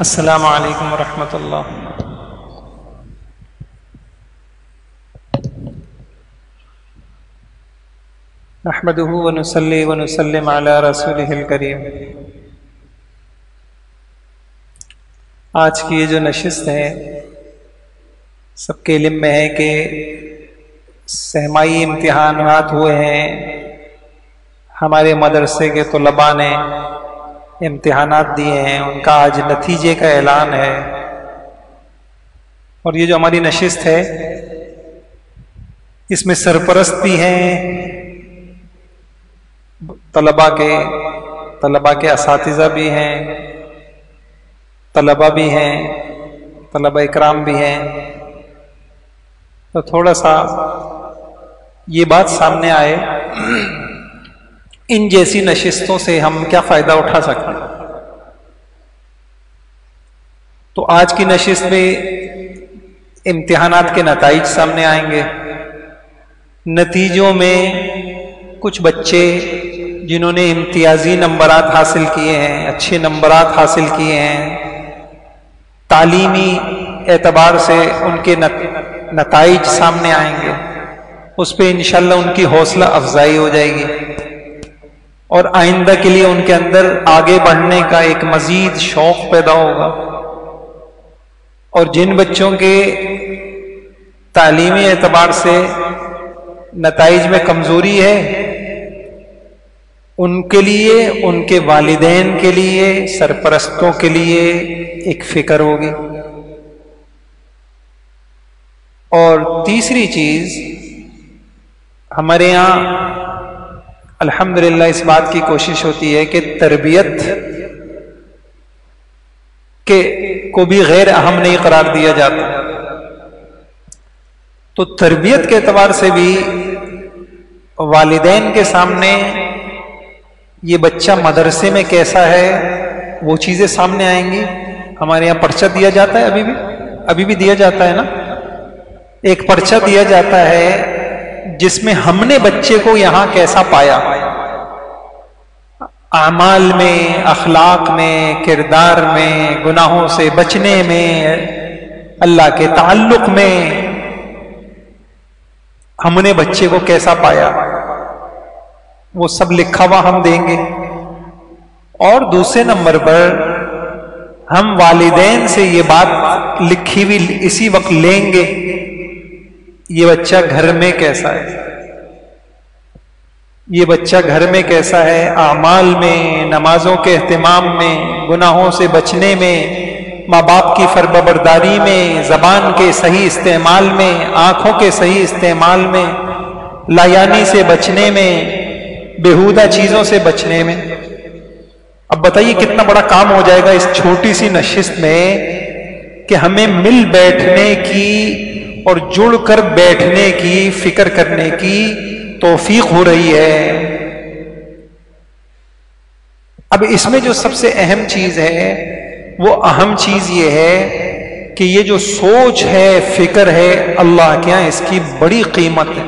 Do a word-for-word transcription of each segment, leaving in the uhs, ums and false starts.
السلام علیکم ورحمۃ اللہ۔ نحمدہ ونصلی ونسلم علی رسولہ الکریم۔ آج کی یہ جو نشست ہے سب کے علم میں ہے کہ سہمائی امتحانات ہوئے ہیں، ہمارے مدرسے کے طلباء نے امتحانات دیے ہیں، ان کا آج نتیجے کا اعلان ہے۔ اور یہ جو ہماری نشست ہے اس میں سرپرست بھی ہیں طلباء کے طلباء کے اساتذہ بھی ہیں، طلباء بھی ہیں، طلباء اکرام بھی ہیں۔ تو تھوڑا سا یہ بات سامنے آئے ان جیسی نشستوں سے ہم کیا فائدہ اٹھا سکتے ہیں۔ تو آج کی نشست میں امتحانات کے نتائج سامنے آئیں گے۔ نتیجوں میں کچھ بچے جنہوں نے امتیازی نمبرات حاصل کیے ہیں، اچھے نمبرات حاصل کیے ہیں، تعلیمی اعتبار سے ان کے نتائج سامنے آئیں گے، اس پہ انشاءاللہ ان کی حوصلہ افزائی ہو جائے گی اور آئندہ کے لیے ان کے اندر آگے بڑھنے کا ایک مزید شوق پیدا ہوگا۔ اور جن بچوں کے تعلیمی اعتبار سے نتائج میں کمزوری ہے ان کے لیے، ان کے والدین کے لیے، سرپرستوں کے لیے ایک فکر ہوگی۔ اور تیسری چیز، ہمارے یہاں الحمدللہ اس بات کی کوشش ہوتی ہے کہ تربیت کے کو بھی غیر اہم نہیں قرار دیا جاتا۔ تو تربیت کے اعتبار سے بھی والدین کے سامنے یہ بچہ مدرسے میں کیسا ہے وہ چیزیں سامنے آئیں گی۔ ہمارے یہاں پرچہ دیا جاتا ہے، ابھی بھی ابھی بھی دیا جاتا ہے نا، ایک پرچہ دیا جاتا ہے جس میں ہم نے بچے کو یہاں کیسا پایا، اعمال میں، اخلاق میں، کردار میں، گناہوں سے بچنے میں، اللہ کے تعلق میں ہم نے بچے کو کیسا پایا، وہ سب لکھا ہوا ہم دیں گے۔ اور دوسرے نمبر پر ہم والدین سے یہ بات لکھی ہوئی اسی وقت لیں گے، یہ بچہ گھر میں کیسا ہے، یہ بچہ گھر میں کیسا ہے، اعمال میں، نمازوں کے اہتمام میں، گناہوں سے بچنے میں، ماں باپ کی فرمانبرداری میں، زبان کے صحیح استعمال میں، آنکھوں کے صحیح استعمال میں، لایانی سے بچنے میں، بیہودہ چیزوں سے بچنے میں۔ اب بتائیے کتنا بڑا کام ہو جائے گا اس چھوٹی سی نشست میں کہ ہمیں مل بیٹھنے کی اور جڑ کر بیٹھنے کی، فکر کرنے کی توفیق ہو رہی ہے۔ اب اس میں جو سب سے اہم چیز ہے وہ اہم چیز یہ ہے کہ یہ جو سوچ ہے، فکر ہے، اللہ کے یہاں اس کی بڑی قیمت ہے۔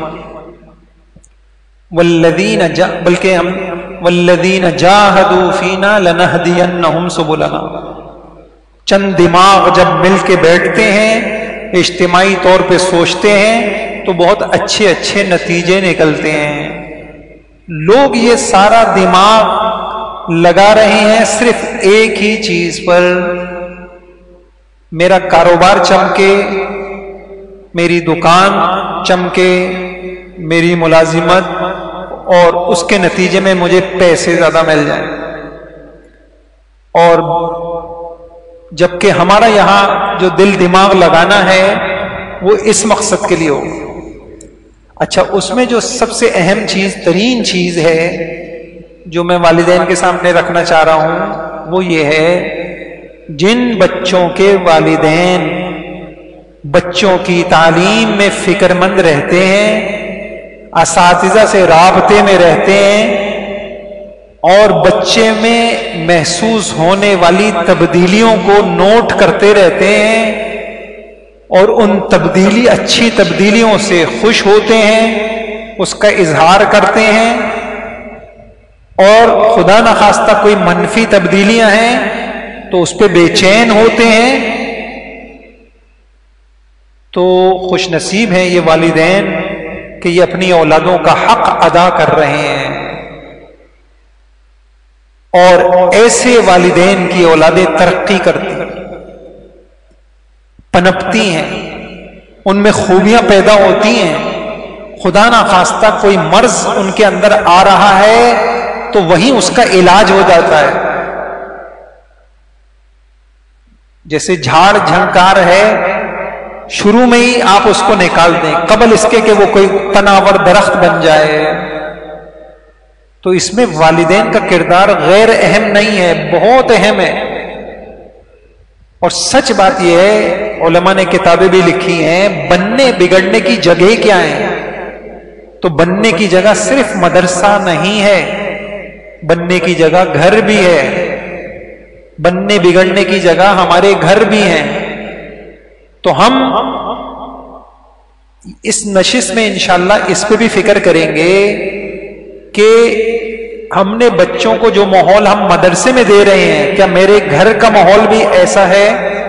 والذین جا بلکہ ہم والذین جاہدوا فینا لنہدینہم سبلنا، چند دماغ جب مل کے بیٹھتے ہیں، اجتماعی طور پہ سوچتے ہیں تو بہت اچھے اچھے نتیجے نکلتے ہیں۔ لوگ یہ سارا دماغ لگا رہے ہیں صرف ایک ہی چیز پر، میرا کاروبار چمکے، میری دکان چمکے، میری ملازمت، اور اس کے نتیجے میں مجھے پیسے زیادہ مل جائیں۔ اور جبکہ ہمارا یہاں جو دل دماغ لگانا ہے وہ اس مقصد کے لیے ہو۔ اچھا، اس میں جو سب سے اہم چیز، ترین چیز ہے جو میں والدین کے سامنے رکھنا چاہ رہا ہوں وہ یہ ہے، جن بچوں کے والدین بچوں کی تعلیم میں فکر مند رہتے ہیں، اساتذہ سے رابطے میں رہتے ہیں، اور بچے میں محسوس ہونے والی تبدیلیوں کو نوٹ کرتے رہتے ہیں اور ان تبدیلی اچھی تبدیلیوں سے خوش ہوتے ہیں، اس کا اظہار کرتے ہیں، اور خدا نخواستہ کوئی منفی تبدیلیاں ہیں تو اس پہ بے چین ہوتے ہیں، تو خوش نصیب ہیں یہ والدین کہ یہ اپنی اولادوں کا حق ادا کر رہے ہیں. اور ایسے والدین کی اولادیں ترقی کرتی پنپتی ہیں، ان میں خوبیاں پیدا ہوتی ہیں. خدا نخواستہ کوئی مرض ان کے اندر آ رہا ہے تو وہیں اس کا علاج ہو جاتا ہے. جیسے جھاڑ جھنکار ہے، شروع میں ہی آپ اس کو نکال دیں قبل اس کے کہ وہ کوئی تناور درخت بن جائے. تو اس میں والدین کا کردار غیر اہم نہیں ہے، بہت اہم ہے. اور سچ بات یہ ہے، علماء نے کتابیں بھی لکھی ہیں، بننے بگڑنے کی جگہ کیا ہے؟ تو بننے کی جگہ صرف مدرسہ نہیں ہے، بننے کی جگہ گھر بھی ہے، بننے بگڑنے کی جگہ ہمارے گھر بھی ہیں. تو ہم اس نشست میں انشاءاللہ اس پہ بھی فکر کریں گے کہ ہم نے بچوں کو جو ماحول ہم مدرسے میں دے رہے ہیں، کیا میرے گھر کا ماحول بھی ایسا ہے؟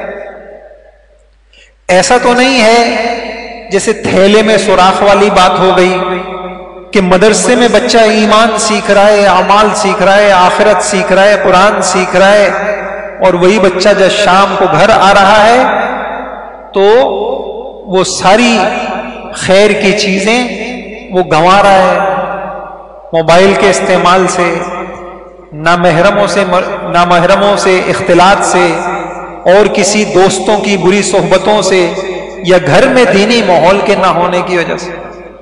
ایسا تو نہیں ہے جیسے تھیلے میں سوراخ والی بات ہو گئی کہ مدرسے میں بچہ ایمان سیکھ رہا ہے، اعمال سیکھ رہا ہے، آخرت سیکھ رہا ہے، قرآن سیکھ رہا ہے، اور وہی بچہ جب شام کو گھر آ رہا ہے تو وہ ساری خیر کی چیزیں وہ گنوا رہا ہے موبائل کے استعمال سے، نامحرموں سے نامحرموں سے اختلاط سے، اور کسی دوستوں کی بری صحبتوں سے، یا گھر میں دینی ماحول کے نہ ہونے کی وجہ سے.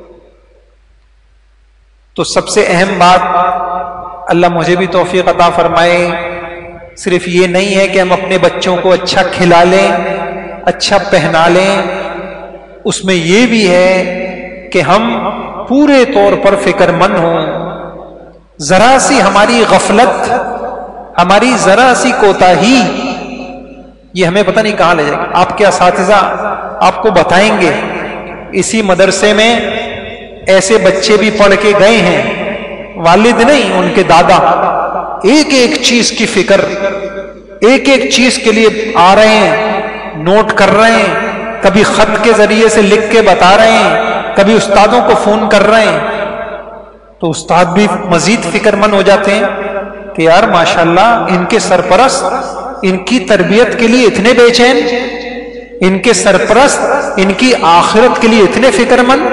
تو سب سے اہم بات، اللہ مجھے بھی توفیق عطا فرمائے، صرف یہ نہیں ہے کہ ہم اپنے بچوں کو اچھا کھلا لیں، اچھا پہنا لیں، اس میں یہ بھی ہے کہ ہم پورے طور پر فکر مند ہوں. ذرا سی ہماری غفلت، ہماری ذرا سی کوتاہی، یہ ہمیں پتہ نہیں کہاں لے جائے گی. آپ کے اساتذہ آپ کو بتائیں گے، اسی مدرسے میں ایسے بچے بھی پڑھ کے گئے ہیں، والد نہیں ان کے دادا، ایک ایک چیز کی فکر، ایک ایک چیز کے لیے آ رہے ہیں، نوٹ کر رہے ہیں، کبھی خط کے ذریعے سے لکھ کے بتا رہے ہیں، کبھی استادوں کو فون کر رہے ہیں. تو استاد بھی مزید فکر مند ہو جاتے ہیں کہ یار ماشاءاللہ ان کے سرپرست ان کی تربیت کے لیے اتنے بے چین، ان کے سرپرست ان کی آخرت کے لیے اتنے فکر مند.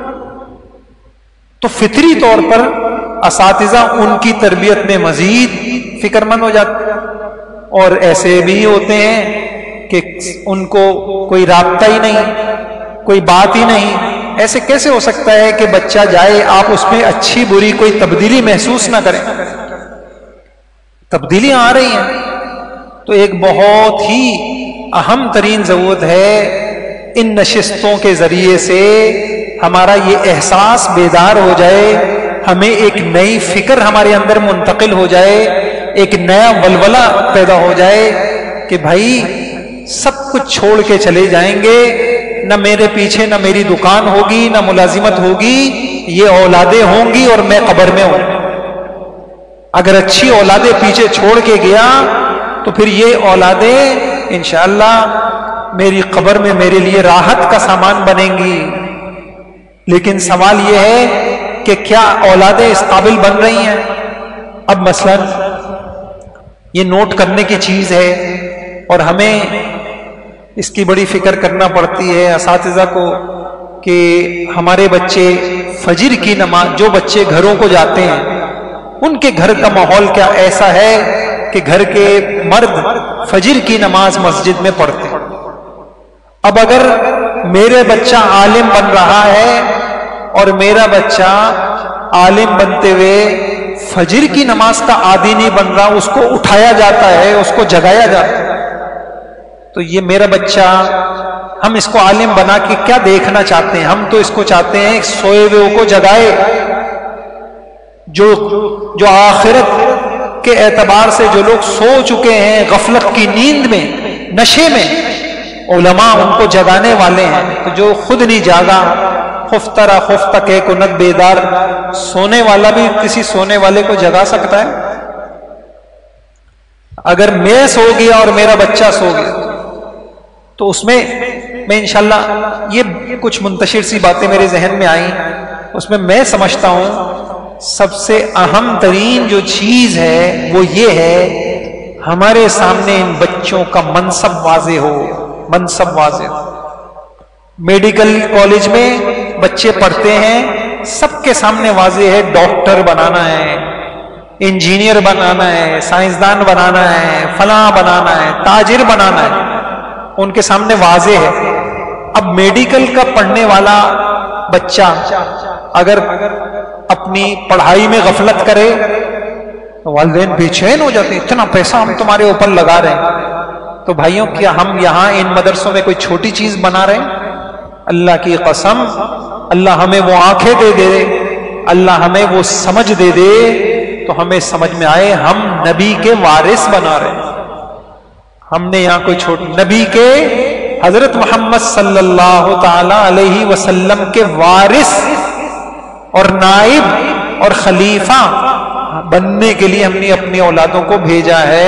تو فطری طور پر اساتذہ ان کی تربیت میں مزید فکر مند ہو جاتے ہیں. اور ایسے بھی ہوتے ہیں کہ ان کو کوئی رابطہ ہی نہیں، کوئی بات ہی نہیں. ایسے کیسے ہو سکتا ہے کہ بچہ جائے آپ اس میں اچھی بری کوئی تبدیلی محسوس نہ کریں؟ تبدیلیاں آ رہی ہیں. تو ایک بہت ہی اہم ترین ضرورت ہے ان نشستوں کے ذریعے سے ہمارا یہ احساس بیدار ہو جائے، ہمیں ایک نئی فکر ہمارے اندر منتقل ہو جائے، ایک نیا ولولہ پیدا ہو جائے کہ بھائی سب کچھ چھوڑ کے چلے جائیں گے، نہ میرے پیچھے نہ میری دکان ہوگی، نہ ملازمت ہوگی، یہ اولادیں ہوں گی اور میں قبر میں ہوں. اگر اچھی اولادیں پیچھے چھوڑ کے گیا تو پھر یہ اولادیں انشاءاللہ میری قبر میں میرے لیے راحت کا سامان بنیں گی. لیکن سوال یہ ہے کہ کیا اولادیں اس قابل بن رہی ہیں؟ اب مثلا یہ نوٹ کرنے کی چیز ہے اور ہمیں اس کی بڑی فکر کرنا پڑتی ہے اساتذہ کو کہ ہمارے بچے فجر کی نماز، جو بچے گھروں کو جاتے ہیں ان کے گھر کا ماحول کیا ایسا ہے کہ گھر کے مرد فجر کی نماز مسجد میں پڑھتے ہیں. اب اگر میرے بچہ عالم بن رہا ہے اور میرا بچہ عالم بنتے ہوئے فجر کی نماز کا عادی نہیں بن رہا، اس کو اٹھایا جاتا ہے، اس کو جگایا جاتا ہے، تو یہ میرا بچہ، ہم اس کو عالم بنا کے کیا دیکھنا چاہتے ہیں؟ ہم تو اس کو چاہتے ہیں سوئے ہوئے کو جگائے. جو جو آخرت کے اعتبار سے جو لوگ سو چکے ہیں غفلت کی نیند میں، نشے میں، علماء ان کو جگانے والے ہیں. تو جو خود نہیں جاگا، خفترا خفتہ کہ کو نت بیدار، سونے والا بھی کسی سونے والے کو جگا سکتا ہے؟ اگر میں سو گیا اور میرا بچہ سو گیا تو اس میں میں انشاءاللہ یہ کچھ منتشر سی باتیں میرے ذہن میں آئیں، اس میں میں سمجھتا ہوں سب سے اہم ترین جو چیز ہے وہ یہ ہے ہمارے سامنے ان بچوں کا منصب واضح ہو، منصب واضح ہو۔ میڈیکل کالج میں بچے پڑھتے ہیں، سب کے سامنے واضح ہے ڈاکٹر بنانا ہے، انجینئر بنانا ہے، سائنسدان بنانا ہے، فلاں بنانا ہے، تاجر بنانا ہے، ان کے سامنے واضح ہے۔ اب میڈیکل کا پڑھنے والا بچہ اگر اپنی پڑھائی میں غفلت کرے تو والدین بے چین ہو جاتے ہیں، اتنا پیسہ ہم تمہارے اوپر لگا رہے ہیں۔ تو بھائیوں کیا ہم یہاں ان مدرسوں میں کوئی چھوٹی چیز بنا رہے ہیں؟ اللہ کی قسم اللہ ہمیں وہ آنکھیں دے دے، اللہ ہمیں وہ سمجھ دے دے تو ہمیں سمجھ میں آئے ہم نبی کے وارث بنا رہے ہیں۔ ہم نے یہاں کوئی چھوٹی نبی کے حضرت محمد صلی اللہ تعالی علیہ وسلم کے وارث اور نائب اور خلیفہ بننے کے لیے ہم نے اپنی اولادوں کو بھیجا ہے۔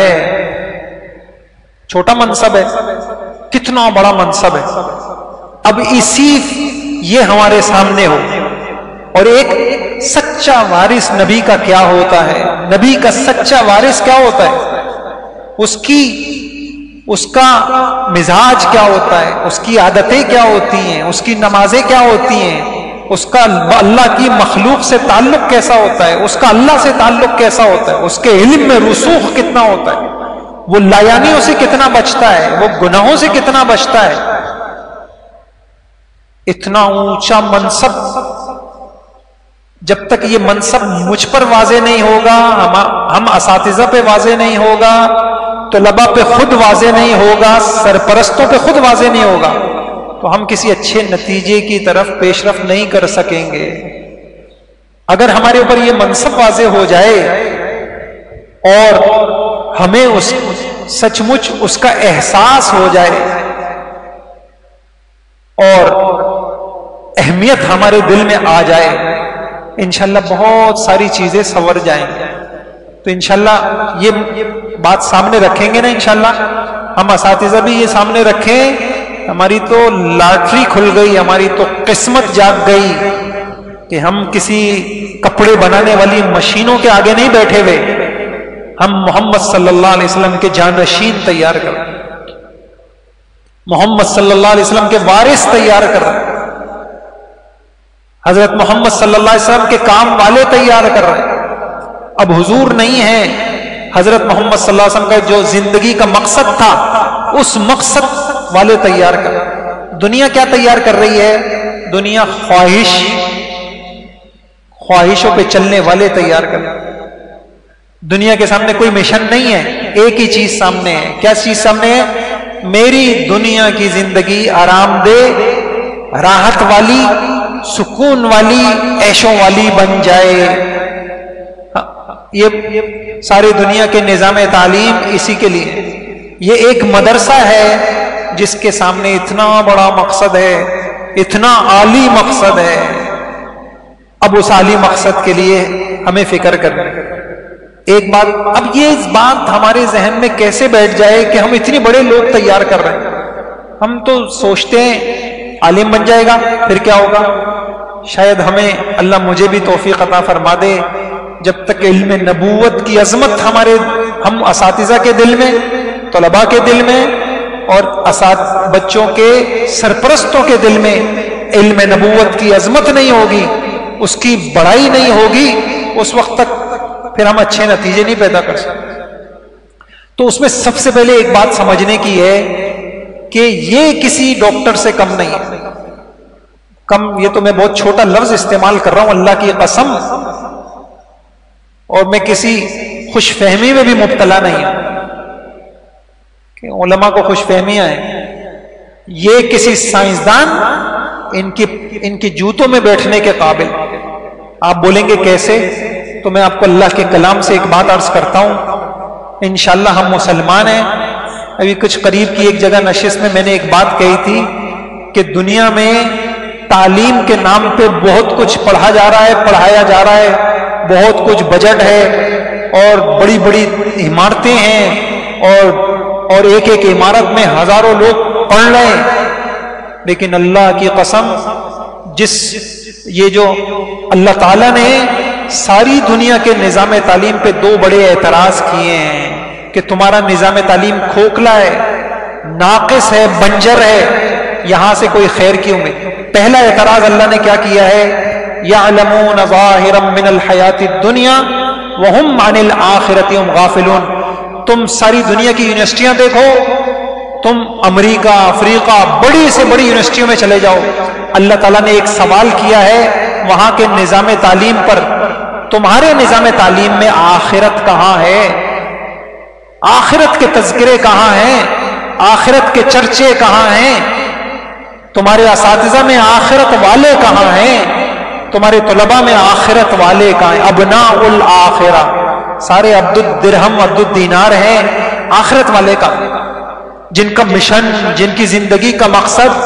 چھوٹا منصب ہے، کتنا بڑا منصب ہے۔ اب اسی یہ ہمارے سامنے ہو، اور ایک سچا وارث نبی کا کیا ہوتا ہے، نبی کا سچا وارث کیا ہوتا ہے، اس کی اس کا مزاج کیا ہوتا ہے، اس کی عادتیں کیا ہوتی ہیں، اس کی نمازیں کیا ہوتی ہیں، اس کا اللہ کی مخلوق سے تعلق کیسا ہوتا ہے، اس کا اللہ سے تعلق کیسا ہوتا ہے، اس کے علم میں رسوخ کتنا ہوتا ہے، وہ لایانیوں سے کتنا بچتا ہے، وہ گناہوں سے کتنا بچتا ہے۔ اتنا اونچا منصب، جب تک یہ منصب مجھ پر واضح نہیں ہوگا، ہم ہم اساتذہ پہ واضح نہیں ہوگا، طلباء پہ خود واضح نہیں ہوگا، سرپرستوں پہ خود واضح نہیں ہوگا، تو ہم کسی اچھے نتیجے کی طرف پیش رفت نہیں کر سکیں گے۔ اگر ہمارے اوپر یہ منصب واضح ہو جائے اور ہمیں اس سچ مچ اس کا احساس ہو جائے اور اہمیت ہمارے دل میں آ جائے، انشاءاللہ بہت ساری چیزیں سنور جائیں گے۔ تو انشاءاللہ یہ بات سامنے رکھیں گے نا، انشاءاللہ ہم اساتذہ بھی یہ سامنے رکھیں، ہماری تو لاٹری کھل گئی، ہماری تو قسمت جاگ گئی کہ ہم کسی کپڑے بنانے والی مشینوں کے آگے نہیں بیٹھے ہوئے، ہم محمد صلی اللہ علیہ وسلم کے جانشین تیار کر رہے ہیں، محمد صلی اللہ علیہ وسلم کے وارث تیار کر رہے ہیں، حضرت محمد صلی اللہ علیہ وسلم کے کام والے تیار کر رہے ہیں۔ اب حضور نہیں ہے، حضرت محمد صلی اللہ علیہ وسلم کا جو زندگی کا مقصد تھا اس مقصد والے تیار کر رہے ہیں۔ دنیا کیا تیار کر رہی ہے؟ دنیا خواہش خواہشوں پہ چلنے والے تیار کر رہے ہیں۔ دنیا کے سامنے کوئی مشن نہیں ہے، ایک ہی چیز سامنے ہے۔ کیا چیز سامنے ہے؟ میری دنیا کی زندگی آرام دہ، راحت والی، سکون والی، عیشوں والی بن جائے۔ یہ ساری دنیا کے نظام تعلیم اسی کے لیے، یہ ایک مدرسہ ہے جس کے سامنے اتنا بڑا مقصد ہے، اتنا عالی مقصد ہے۔ اب اس عالی مقصد کے لیے ہمیں فکر کرنا۔ ایک بات، اب یہ اس بات ہمارے ذہن میں کیسے بیٹھ جائے کہ ہم اتنے بڑے لوگ تیار کر رہے ہیں۔ ہم تو سوچتے ہیں عالم بن جائے گا پھر کیا ہوگا، شاید ہمیں اللہ مجھے بھی توفیق عطا فرما دے، جب تک علم نبوت کی عظمت ہمارے ہم اساتذہ کے دل میں، طلباء کے دل میں اور بچوں کے سرپرستوں کے دل میں علم نبوت کی عظمت نہیں ہوگی، اس کی بڑائی نہیں ہوگی، اس وقت تک پھر ہم اچھے نتیجے نہیں پیدا کر سکتے۔ تو اس میں سب سے پہلے ایک بات سمجھنے کی ہے کہ یہ کسی ڈاکٹر سے کم نہیں ہے۔ کم، یہ تو میں بہت چھوٹا لفظ استعمال کر رہا ہوں، اللہ کی قسم، اور میں کسی خوش فہمی میں بھی مبتلا نہیں ہوں کہ علماء کو خوش فہمیاں ہیں۔ یہ کسی سائنسدان ان کی ان کی جوتوں میں بیٹھنے کے قابل۔ آپ بولیں گے کیسے؟ تو میں آپ کو اللہ کے کلام سے ایک بات عرض کرتا ہوں، انشاءاللہ ہم مسلمان ہیں۔ ابھی کچھ قریب کی ایک جگہ نشست میں میں نے ایک بات کہی تھی کہ دنیا میں تعلیم کے نام پہ بہت کچھ پڑھا جا رہا ہے، پڑھایا جا رہا ہے، بہت کچھ بجٹ ہے اور بڑی بڑی عمارتیں ہیں اور اور ایک ایک عمارت میں ہزاروں لوگ پڑھ رہے ہیں، لیکن اللہ کی قسم، جس یہ جو اللہ تعالیٰ نے ساری دنیا کے نظام تعلیم پہ دو بڑے اعتراض کیے ہیں کہ تمہارا نظام تعلیم کھوکھلا ہے، ناقص ہے، بنجر ہے، یہاں سے کوئی خیر کی امید۔ پہلا اعتراض اللہ نے کیا کیا ہے؟ یعلمون ظاہرا من الحیات الدنیا وہم عن الآخرۃ ہم غافلون۔ تم ساری دنیا کی یونیورسٹیاں دیکھو، تم امریکہ، افریقہ، بڑی سے بڑی یونیورسٹیوں میں چلے جاؤ، اللہ تعالیٰ نے ایک سوال کیا ہے وہاں کے نظام تعلیم پر، تمہارے نظام تعلیم میں آخرت کہاں ہے؟ آخرت کے تذکرے کہاں ہیں؟ آخرت کے چرچے کہاں ہیں؟ تمہارے اساتذہ میں آخرت والے کہاں ہیں؟ تمہارے طلباء میں آخرت والے کہاں ہیں؟ ابناء الآخرہ، سارے عبد الدرہم عبد الدینار ہیں، آخرت والے کا، جن کا مشن، جن کی زندگی کا مقصد،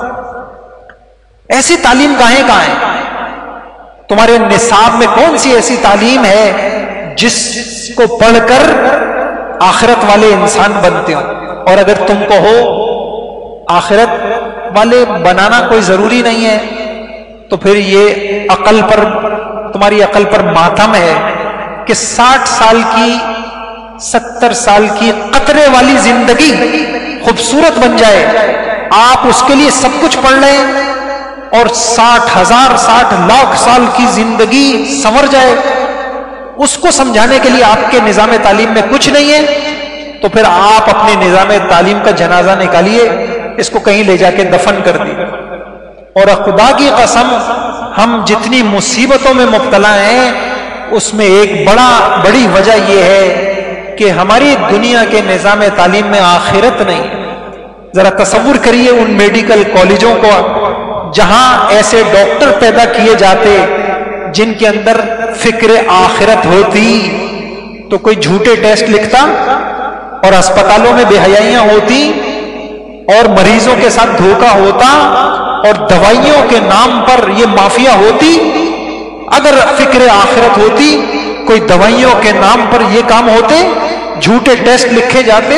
ایسی تعلیم کہاں کہاں ہے؟ تمہارے نصاب میں کون سی ایسی تعلیم ہے جس کو پڑھ کر آخرت والے انسان بنتے ہو؟ اور اگر تم کو ہو آخرت والے بنانا کوئی ضروری نہیں ہے، تو پھر یہ عقل پر، تمہاری عقل پر ماتم ہے کہ ساٹھ سال کی، ستر سال کی قطرے والی زندگی خوبصورت بن جائے، آپ اس کے لیے سب کچھ پڑھ لیں، اور ساٹھ ہزار ساٹھ لاکھ سال کی زندگی سنور جائے، اس کو سمجھانے کے لیے آپ کے نظام تعلیم میں کچھ نہیں ہے، تو پھر آپ اپنے نظام تعلیم کا جنازہ نکالیے، اس کو کہیں لے جا کے دفن کر دیے۔ اور خدا کی قسم، ہم جتنی مصیبتوں میں مبتلا ہیں اس میں ایک بڑا بڑی وجہ یہ ہے کہ ہماری دنیا کے نظام تعلیم میں آخرت نہیں۔ ذرا تصور کریے ان میڈیکل کالجوں کو جہاں ایسے ڈاکٹر پیدا کیے جاتے جن کے اندر فکر آخرت ہوتی، تو کوئی جھوٹے ٹیسٹ لکھتا، اور اسپتالوں میں بے حیائیاں ہوتی، اور مریضوں کے ساتھ دھوکہ ہوتا، اور دوائیوں کے نام پر یہ مافیا ہوتی۔ اگر فکر آخرت ہوتی، کوئی دوائیوں کے نام پر یہ کام ہوتے، جھوٹے ٹیسٹ لکھے جاتے،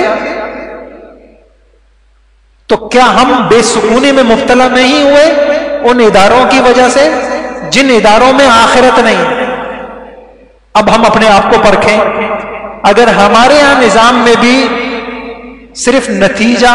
تو کیا ہم بے سکونی میں مبتلا نہیں ہوئے ان اداروں کی وجہ سے جن اداروں میں آخرت نہیں؟ اب ہم اپنے آپ کو پرکھیں، اگر ہمارے یہاں نظام میں بھی صرف نتیجہ،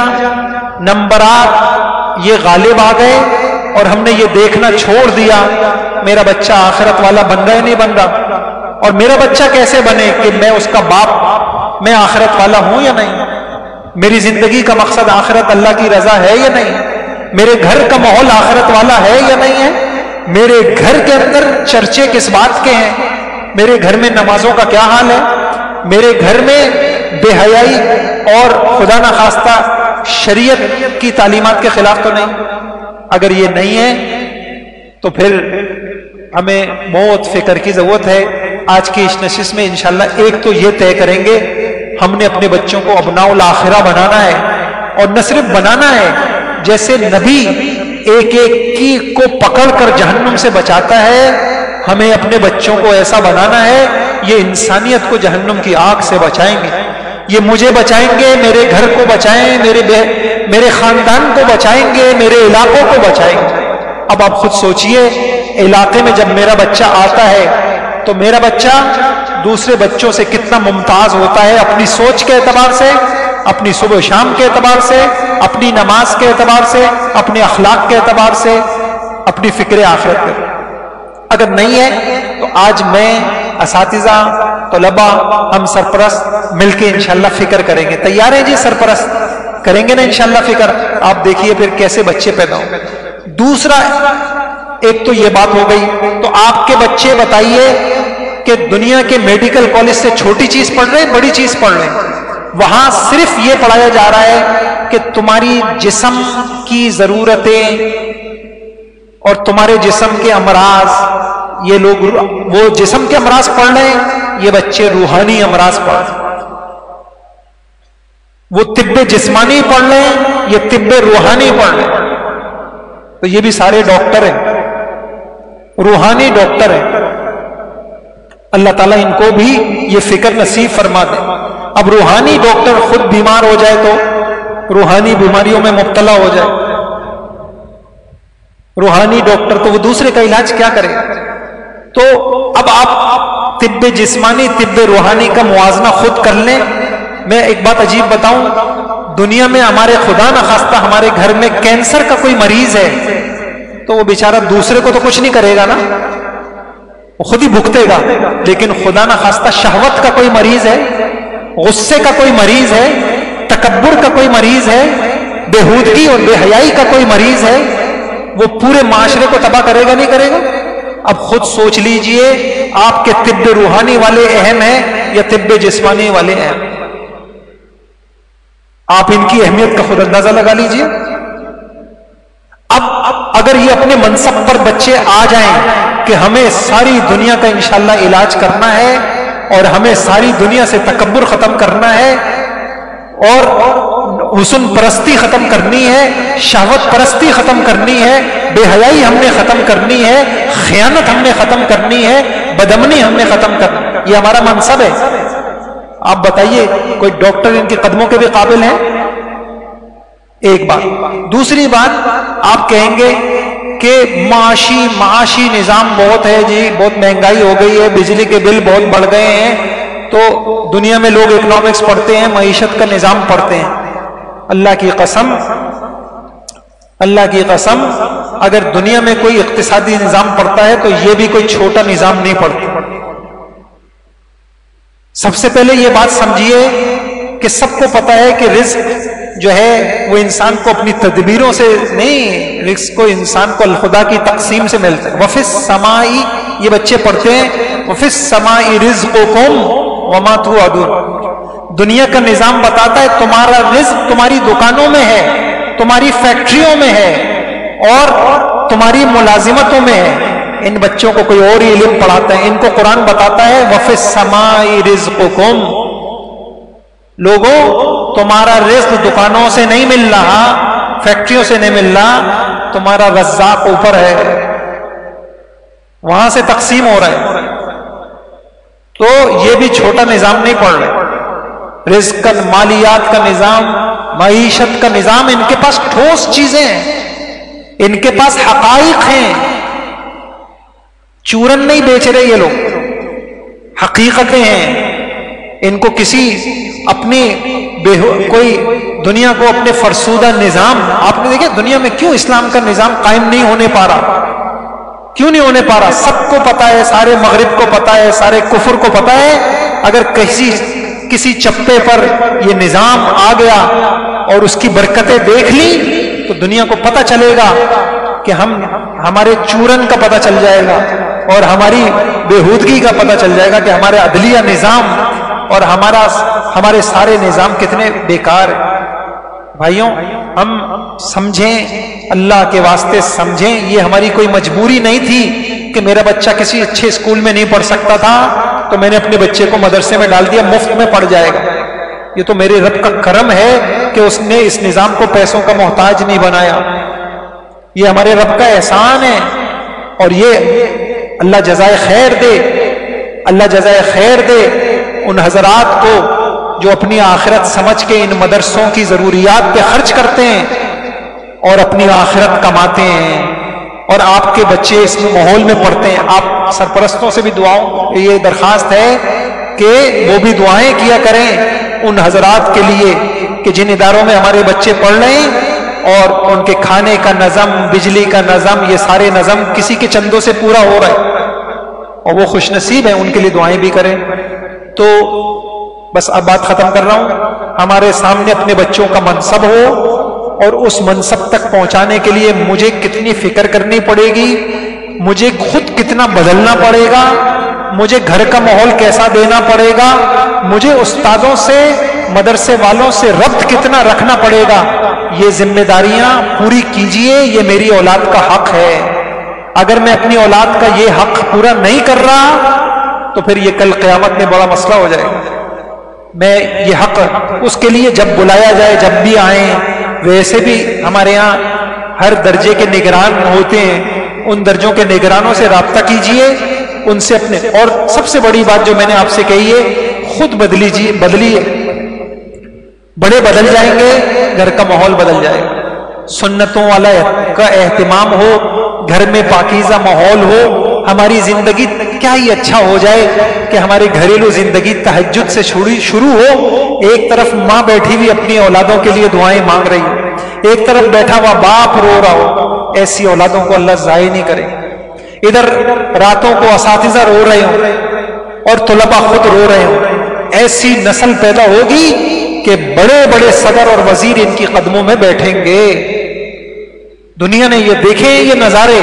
نمبرات یہ غالب آ گئے اور ہم نے یہ دیکھنا چھوڑ دیا میرا بچہ آخرت والا بن رہا ہے نہیں بن رہا، اور میرا بچہ کیسے بنے کہ میں اس کا باپ، میں آخرت والا ہوں یا نہیں، میری زندگی کا مقصد آخرت اللہ کی رضا ہے یا نہیں، میرے گھر کا ماحول آخرت والا ہے یا نہیں ہے، میرے گھر کے اندر چرچے کس بات کے ہیں، میرے گھر میں نمازوں کا کیا حال ہے، میرے گھر میں بے حیائی اور خدا نخواستہ شریعت کی تعلیمات کے خلاف تو نہیں؟ اگر یہ نہیں ہے تو پھر ہمیں موت فکر کی ضرورت ہے۔ آج کی اس نشست میں انشاءاللہ ایک تو یہ طے کریں گے، ہم نے اپنے بچوں کو ابناء الاخرہ بنانا ہے، اور نہ صرف بنانا ہے، جیسے نبی ایک ایک کی کو پکڑ کر جہنم سے بچاتا ہے، ہمیں اپنے بچوں کو ایسا بنانا ہے یہ انسانیت کو جہنم کی آگ سے بچائیں گے، یہ مجھے بچائیں گے، میرے گھر کو بچائیں، میرے میرے خاندان کو بچائیں گے، میرے علاقوں کو بچائیں گے۔ اب آپ خود سوچئے، علاقے میں جب میرا بچہ آتا ہے تو میرا بچہ دوسرے بچوں سے کتنا ممتاز ہوتا ہے، اپنی سوچ کے اعتبار سے، اپنی صبح و شام کے اعتبار سے، اپنی نماز کے اعتبار سے، اپنے اخلاق کے اعتبار سے، اپنی فکر آخرت کے۔ اگر نہیں ہے تو آج میں، اساتذہ، طلباء، ہم سرپرست مل کے انشاءاللہ فکر کریں گے۔ تیار ہیں جی سرپرست؟ کریں گے نا انشاءاللہ فکر؟ آپ دیکھیے پھر کیسے بچے پیدا ہوں۔ دوسرا، ایک تو یہ بات ہو گئی، تو آپ کے بچے بتائیے کہ دنیا کے میڈیکل کالج سے چھوٹی چیز پڑھ رہے ہیں، بڑی چیز پڑھ رہے ہیں؟ وہاں صرف یہ پڑھایا جا رہا ہے کہ تمہاری جسم کی ضرورتیں اور تمہارے جسم کے امراض، یہ لوگ وہ جسم کے امراض پڑھ رہے ہیں، یہ بچے روحانی امراض پڑھ رہے ہیں۔ وہ طب جسمانی پڑھ رہے ہیں، یہ طب روحانی پڑھ رہے ہیں۔ تو یہ بھی سارے ڈاکٹر ہیں، روحانی ڈاکٹر ہیں۔ اللہ تعالیٰ ان کو بھی یہ فکر نصیب فرما دے۔ اب روحانی ڈاکٹر خود بیمار ہو جائے تو روحانی بیماریوں میں مبتلا ہو جائے، روحانی ڈاکٹر تو وہ دوسرے کا علاج کیا کرے؟ تو اب آپ طب جسمانی طب روحانی کا موازنہ خود کر لیں۔ میں ایک بات عجیب بتاؤں، دنیا میں ہمارے خدا نخواستہ ہمارے گھر میں کینسر کا کوئی مریض ہے تو وہ بیچارہ دوسرے کو تو کچھ نہیں کرے گا نا، وہ خود ہی بھگتے گا، لیکن خدا نخواستہ شہوت کا کوئی مریض ہے، غصے کا کوئی مریض ہے، تکبر کا کوئی مریض ہے، بےہودگی اور بے حیائی کا کوئی مریض ہے، وہ پورے معاشرے کو تباہ کرے گا نہیں کرے گا؟ اب خود سوچ لیجئے آپ کے طب روحانی والے اہم ہیں یا طب جسمانی والے اہم؟ آپ ان کی اہمیت کا خود اندازہ لگا لیجئے۔ اب اگر یہ اپنے منصب پر بچے آ جائیں کہ ہمیں ساری دنیا کا انشاءاللہ علاج کرنا ہے اور ہمیں ساری دنیا سے تکبر ختم کرنا ہے اور حسن پرستی ختم کرنی ہے، شہوت پرستی ختم کرنی ہے، بے حیائی ہم نے ختم کرنی ہے، خیانت ہم نے ختم کرنی ہے، بدامنی ہم نے ختم کرنی ہے، یہ ہمارا منصب ہے۔ آپ بتائیے کوئی ڈاکٹر ان کے قدموں کے بھی قابل ہیں؟ ایک بات۔ دوسری بات، آپ کہیں گے کہ معاشی معاشی نظام بہت ہے جی، بہت مہنگائی ہو گئی ہے، بجلی کے بل بہت بڑھ گئے ہیں، تو دنیا میں لوگ اکنامکس پڑھتے ہیں، معیشت کا نظام پڑھتے ہیں۔ اللہ کی قسم اللہ کی قسم اگر دنیا میں کوئی اقتصادی نظام پڑھتا ہے تو یہ بھی کوئی چھوٹا نظام نہیں پڑھتا۔ سب سے پہلے یہ بات سمجھیے کہ سب کو پتا ہے کہ رزق جو ہے وہ انسان کو اپنی تدبیروں سے نہیں، رزق کو انسان کو الخدا کی تقسیم سے ملتا ہے۔ وفی السماء، یہ بچے پڑھتے ہیں وفی السماء رزقکم وما توعدون۔ دنیا کا نظام بتاتا ہے تمہارا رزق تمہاری دکانوں میں ہے، تمہاری فیکٹریوں میں ہے اور تمہاری ملازمتوں میں ہے۔ ان بچوں کو کوئی اور ہی علم پڑھاتا ہے، ان کو قرآن بتاتا ہے وفی السماء رزقکم۔ لوگوں، تمہارا رزق دکانوں سے نہیں مل رہا، فیکٹریوں سے نہیں مل رہا، تمہارا رزاق اوپر ہے، وہاں سے تقسیم ہو رہا ہے۔ تو یہ بھی چھوٹا نظام نہیں پڑھ رہے۔ رزق کا، مالیات کا نظام، معیشت کا نظام، ان کے پاس ٹھوس چیزیں ہیں، ان کے پاس حقائق ہیں، چورن نہیں بیچ رہے یہ لوگ، حقیقتیں ہیں۔ ان کو کسی اپنی بے کوئی دنیا کو اپنے فرسودہ نظام، آپ نے دیکھا دنیا میں کیوں اسلام کا نظام قائم نہیں ہونے پا رہا؟ کیوں نہیں ہونے پا رہا؟ سب کو پتا ہے، سارے مغرب کو پتا ہے، سارے کفر کو پتا ہے، اگر کسی کسی چپے پر یہ نظام آ گیا اور اس کی برکتیں دیکھ لی تو دنیا کو پتا چلے گا کہ ہم ہمارے چورن کا پتا چل جائے گا اور ہماری بےہودگی کا پتا چل جائے گا کہ ہمارے عدلیہ نظام اور ہمارا ہمارے سارے نظام کتنے بیکار ہیں۔ بھائیوں، ہم سمجھیں، اللہ کے واسطے سمجھیں، یہ ہماری کوئی مجبوری نہیں تھی کہ میرا بچہ کسی اچھے اسکول میں نہیں پڑھ سکتا تھا تو میں نے اپنے بچے کو مدرسے میں ڈال دیا، مفت میں پڑھ جائے گا۔ یہ تو میرے رب کا کرم ہے کہ اس نے اس نظام کو پیسوں کا محتاج نہیں بنایا، یہ ہمارے رب کا احسان ہے، اور یہ اللہ جزائے خیر دے، اللہ جزائے خیر دے ان حضرات کو جو اپنی آخرت سمجھ کے ان مدرسوں کی ضروریات پہ خرچ کرتے ہیں اور اپنی آخرت کماتے ہیں، اور آپ کے بچے اس ماحول میں پڑھتے ہیں۔ آپ سرپرستوں سے بھی دعاؤں یہ درخواست ہے کہ وہ بھی دعائیں کیا کریں ان حضرات کے لیے کہ جن اداروں میں ہمارے بچے پڑھ رہے ہیں اور ان کے کھانے کا نظم، بجلی کا نظم، یہ سارے نظم کسی کے چندوں سے پورا ہو رہا ہے اور وہ خوش نصیب ہیں، ان کے لیے دعائیں بھی کریں۔ تو بس اب بات ختم کر رہا ہوں۔ ہمارے سامنے اپنے بچوں کا منصب ہو اور اس منصب تک پہنچانے کے لیے مجھے کتنی فکر کرنی پڑے گی، مجھے خود کتنا بدلنا پڑے گا، مجھے گھر کا ماحول کیسا دینا پڑے گا، مجھے استادوں سے، مدرسے والوں سے ربط کتنا رکھنا پڑے گا، یہ ذمہ داریاں پوری کیجئے، یہ میری اولاد کا حق ہے۔ اگر میں اپنی اولاد کا یہ حق پورا نہیں کر رہا تو پھر یہ کل قیامت میں بڑا مسئلہ ہو جائے گا۔ میں یہ حق اس کے لیے جب بلایا جائے جب بھی آئیں، ویسے بھی ہمارے ہاں ہر درجے کے نگران ہوتے ہیں، ان درجوں کے نگرانوں سے رابطہ کیجئے، ان سے اپنے، اور سب سے بڑی بات جو میں نے آپ سے کہی ہے، خود بدلیجیے بدلیے بڑے بدل جائیں گے، گھر کا ماحول بدل جائے گا. سنتوں والا کا اہتمام ہو، گھر میں پاکیزہ ماحول ہو، ہماری زندگی کیا ہی اچھا ہو جائے کہ ہماری گھریلو زندگی تہجد سے شروع ہو. ایک طرف ماں بیٹھی ہوئی اپنی اولادوں کے لیے دعائیں مانگ رہی ہو، ایک طرف بیٹھا ہوا باپ رو رہا ہو. ایسی اولادوں کو اللہ ضائع نہیں کرے. ادھر راتوں کو اساتذہ رو رہے ہوں اور طلباء خود رو رہے ہوں. ایسی نسل پیدا ہوگی کہ بڑے بڑے صدر اور وزیر ان کی قدموں میں بیٹھیں گے. دنیا نے یہ دیکھے، یہ نظارے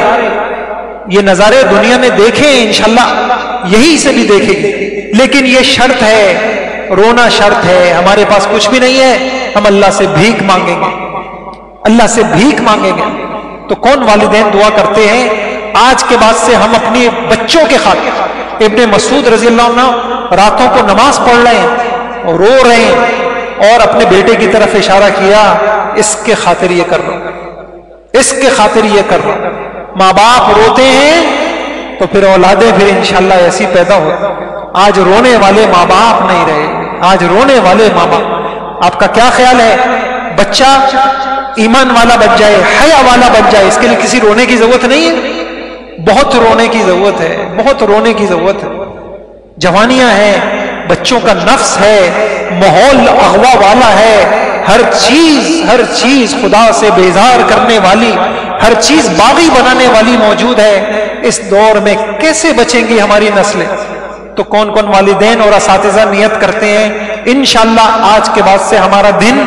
یہ نظارے دنیا نے دیکھے، انشاءاللہ یہی سے بھی دیکھے گی. لیکن یہ شرط ہے، رونا شرط ہے. ہمارے پاس کچھ بھی نہیں ہے، ہم اللہ سے بھیک مانگیں گے، اللہ سے بھیک مانگیں گے. تو کون والدین دعا کرتے ہیں؟ آج کے بعد سے ہم اپنی بچوں کے خاطر، ابن مسعود رضی اللہ عنہ راتوں کو نماز پڑھ رہے ہیں اور رو رہے ہیں اور اپنے بیٹے کی طرف اشارہ کیا، اس کے خاطر یہ کر رہا ہوں، اس کے خاطر یہ کر رہا ہوں. ماں باپ روتے ہیں تو پھر اولادیں پھر انشاءاللہ ایسی پیدا ہو. آج رونے والے ماں باپ نہیں رہے، آج رونے والے ماں باپ. آپ کا کیا خیال ہے بچہ ایمان والا بن جائے، حیا والا بن جائے، اس کے لیے کسی رونے کی ضرورت نہیں ہے؟ بہت رونے کی ضرورت ہے، بہت رونے کی ضرورت ہے. جوانیاں ہیں، بچوں کا نفس ہے، ماحول اغوا والا ہے، ہر چیز ہر چیز خدا سے بیزار کرنے والی، ہر چیز باغی بنانے والی موجود ہے. اس دور میں کیسے بچیں گی ہماری نسلیں؟ تو کون کون والدین اور اساتذہ نیت کرتے ہیں انشاءاللہ آج کے بعد سے ہمارا دن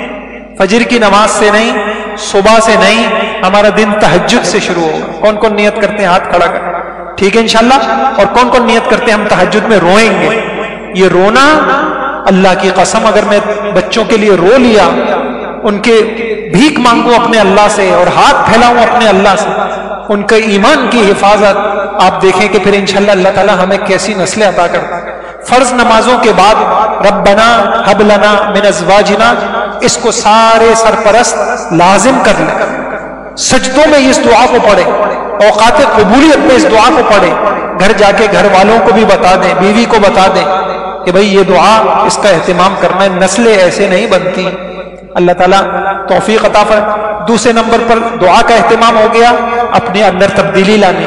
فجر کی نماز سے نہیں، صبح سے نہیں، ہمارا دن تہجد سے شروع ہوگا. کون کون نیت کرتے ہیں؟ ہاتھ کھڑا کر. ٹھیک ہے انشاءاللہ. اور کون کون نیت کرتے ہیں ہم تہجد میں روئیں گے؟ یہ رونا اللہ کی قسم، اگر میں بچوں کے لیے رو لیا، ان کے بھیک مانگوں اپنے اللہ سے اور ہاتھ پھیلاؤں اپنے اللہ سے، ان کے ایمان کی حفاظت، آپ دیکھیں کہ پھر انشاءاللہ اللہ تعالی ہمیں کیسی نسلیں عطا کرتا ہے. فرض نمازوں کے بعد ربنا ہب لنا من ازواجنا، اس کو سارے سرپرست لازم کر لیں. سجدوں میں اس دعا کو پڑھیں، اوقات قبولیت میں اس دعا کو پڑھیں. گھر جا کے گھر والوں کو بھی بتا دیں، بیوی کو بتا دیں کہ بھئی یہ دعا اس کا اہتمام کرنا ہے. نسلیں ایسے نہیں بنتی. اللہ تعالیٰ توفیق عطا فرمائے. دوسرے نمبر پر دعا کا اہتمام ہو گیا، اپنے اندر تبدیلی لانی.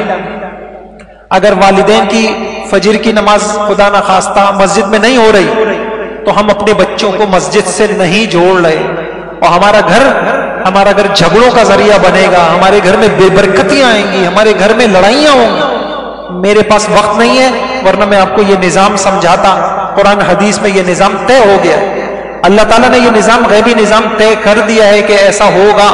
اگر والدین کی فجر کی نماز خدا نخواستہ مسجد میں نہیں ہو رہی تو ہم اپنے بچوں کو مسجد سے نہیں جوڑ رہے، اور ہمارا گھر ہمارا گھر جھگڑوں کا ذریعہ بنے گا. ہمارے گھر میں بے برکتیاں آئیں گی، ہمارے گھر میں لڑائیاں ہوں گی. میرے پاس وقت نہیں ہے، ورنہ میں آپ کو یہ نظام سمجھاتا. قرآن حدیث میں یہ نظام طے ہو گیا. اللہ تعالیٰ نے یہ نظام، غیبی نظام طے کر دیا ہے کہ ایسا ہوگا.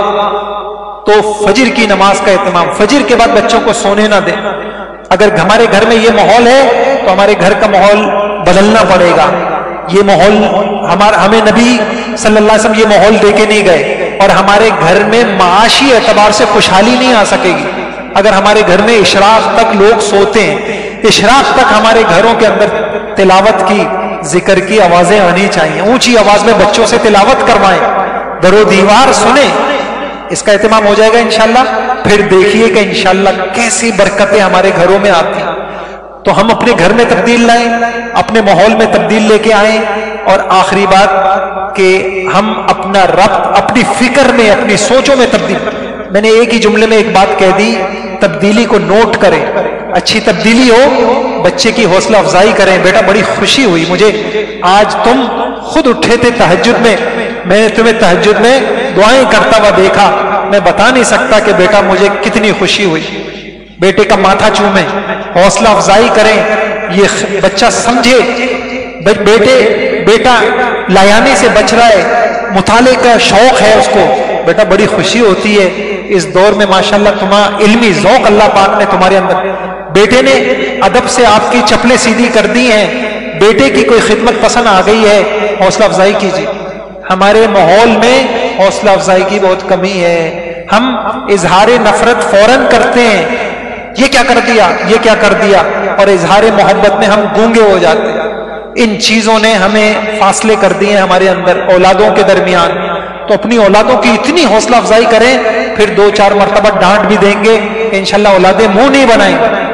تو فجر کی نماز کا اہتمام، فجر کے بعد بچوں کو سونے نہ دیں. اگر ہمارے گھر میں یہ ماحول ہے تو ہمارے گھر کا ماحول بدلنا پڑے گا. یہ ماحول ہمارا، ہمیں نبی صلی اللہ علیہ وسلم یہ ماحول دے کے نہیں گئے، اور ہمارے گھر میں معاشی اعتبار سے خوشحالی نہیں آ سکے گی اگر ہمارے گھر میں اشراق تک لوگ سوتے ہیں. اشراق تک ہمارے گھروں کے اندر تلاوت کی، ذکر کی آوازیں آنی چاہیے. اونچی آواز میں بچوں سے تلاوت کروائیں، در و دیوار سنیں. اس کا اہتمام ہو جائے گا انشاءاللہ. پھر دیکھیے کہ انشاءاللہ کیسی برکتیں ہمارے گھروں میں آتی ہیں. تو ہم اپنے گھر میں تبدیل لائیں، اپنے ماحول میں تبدیل لے کے آئیں. اور آخری بات کہ ہم اپنا ربط اپنی فکر میں، اپنی سوچوں میں تبدیل. میں نے ایک ہی جملے میں ایک بات کہہ دی، تبدیلی کو نوٹ کریں. اچھی تبدیلی ہو، بچے کی حوصلہ افزائی کریں. بیٹا بڑی خوشی ہوئی مجھے، آج تم خود اٹھے تھے تہجد میں، میں نے تمہیں تہجد میں دعائیں کرتا ہوا دیکھا. میں بتا نہیں سکتا کہ بیٹا مجھے کتنی خوشی ہوئی. بیٹے کا ماتھا چومیں، حوصلہ افزائی کریں. یہ بچہ سمجھے بیٹے بیٹا لایانی سے بچ رہا ہے، مطالعے کا شوق ہے اس کو. بیٹا بڑی خوشی ہوتی ہے اس دور میں ماشاءاللہ تمہارا علمی ذوق اللہ پاک نے تمہارے اندر. بیٹے نے ادب سے آپ کی چپلیں سیدھی کر دی ہیں، بیٹے کی کوئی خدمت پسند آ گئی ہے، حوصلہ افزائی کیجیے. ہمارے ماحول میں حوصلہ افزائی کی بہت کمی ہے. ہم اظہار نفرت فوراً کرتے ہیں، یہ کیا کر دیا، یہ کیا کر دیا، اور اظہار محبت میں ہم گونگے ہو جاتے ہیں. ان چیزوں نے ہمیں فاصلے کر دیے ہمارے اندر اولادوں کے درمیان. تو اپنی اولادوں کی اتنی حوصلہ افزائی کریں، پھر دو چار مرتبہ ڈانٹ بھی دیں گے کہ انشاءاللہ اولادیں منہ نہیں بنائیں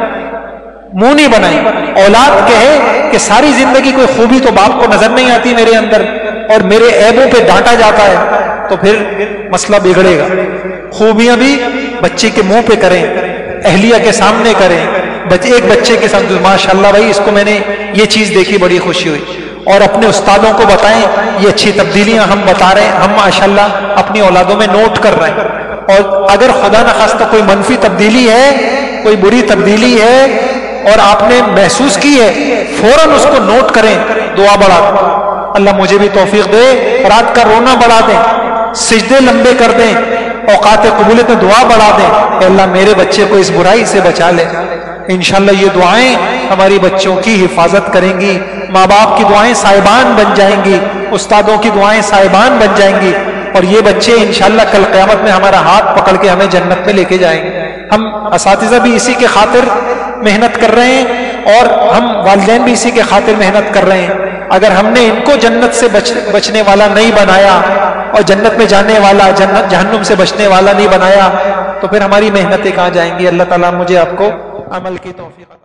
منہ نہیں بنائیں. اولاد کہے کہ ساری زندگی کوئی خوبی تو باپ کو نظر نہیں آتی میرے اندر، اور میرے عیبوں پہ ڈانٹا جاتا ہے تو پھر مسئلہ بگڑے گا. خوبیاں بھی بچے کے منہ پہ کریں, اہلیہ کے سامنے کریں, ایک بچے کے سامنے ماشاءاللہ بھائی اس کو میں نے یہ چیز دیکھی بڑی خوشی ہوئی, اور اپنے استادوں کو بتائیں یہ اچھی تبدیلیاں ہم بتا رہے ہیں, ہم ماشاءاللہ اپنی اولادوں میں نوٹ کر رہے ہیں. اور اگر خدا نخواستہ کوئی منفی تبدیلی ہے, کوئی بری تبدیلی ہے اور آپ نے محسوس کی ہے, فوراً اس کو نوٹ کریں, دعا بڑھا دیں اللہ مجھے بھی توفیق دے, رات کا رونا بڑھا دیں, سجدے لمبے کر دیں, اوقات قبولیت میں دعا بڑھا دیں, اے اللہ میرے بچے کو اس برائی سے بچا لے. انشاءاللہ یہ دعائیں ہماری بچوں کی حفاظت کریں گی, ماں باپ کی دعائیں صاحبان بن جائیں گی, استادوں کی دعائیں صاحبان بن جائیں گی, اور یہ بچے انشاءاللہ کل قیامت میں ہمارا ہاتھ پکڑ کے ہمیں جنت میں لے کے جائیں گے. ہم اساتذہ بھی اسی کے خاطر محنت کر رہے ہیں اور ہم والدین بھی اسی کے خاطر محنت کر رہے ہیں. اگر ہم نے ان کو جنت سے بچ بچنے والا نہیں بنایا اور جنت میں جانے والا, جنت جہنم سے بچنے والا نہیں بنایا, تو پھر ہماری محنتیں کہاں جائیں گی. اللہ تعالیٰ مجھے آپ کو عمل کی توفیق